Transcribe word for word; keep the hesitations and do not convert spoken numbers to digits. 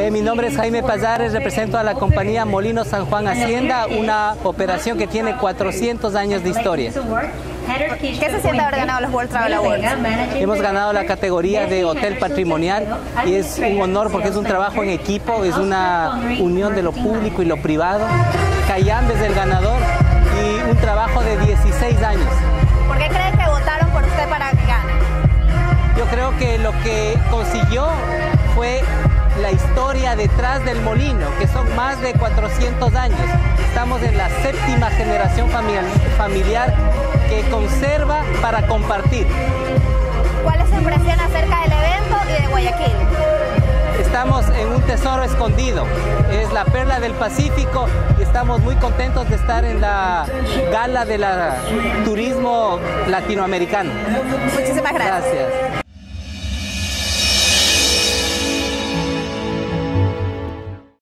Eh, mi nombre es Jaime Pazares, represento a la compañía Molino San Juan Hacienda, una operación que tiene cuatrocientos años de historia. ¿Qué se siente haber ganado los World Travel Awards? Hemos ganado la categoría de hotel patrimonial y es un honor porque es un trabajo en equipo, es una unión de lo público y lo privado. Cayambe es el ganador y un trabajo de dieciséis años. ¿Por qué cree que votaron por usted para que gane? Yo creo que lo que consiguió fue la historia detrás del molino, que son más de cuatrocientos años. Estamos en la séptima generación familiar que conserva para compartir. ¿Cuál es su impresión acerca del evento y de Guayaquil? Estamos en un tesoro escondido, es la perla del Pacífico y estamos muy contentos de estar en la gala del turismo latinoamericano. Muchísimas gracias. Gracias.